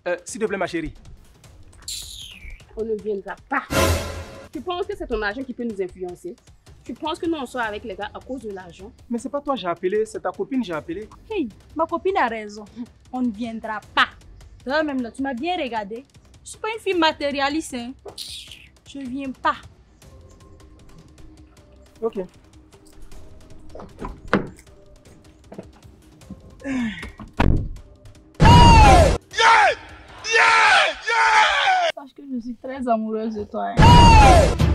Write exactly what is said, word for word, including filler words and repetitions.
Euh, S'il te plaît, ma chérie. On ne viendra pas. Tu penses que c'est ton argent qui peut nous influencer? Tu penses que nous on sort avec les gars à cause de l'argent? Mais c'est pas toi que j'ai appelé, c'est ta copine que j'ai appelé. Hey, ma copine a raison. On ne viendra pas. Toi-même, là, tu m'as bien regardé. Je suis pas une fille matérialiste. Hein. Je viens pas. Ok. Parce que je suis très amoureuse de toi. Hein.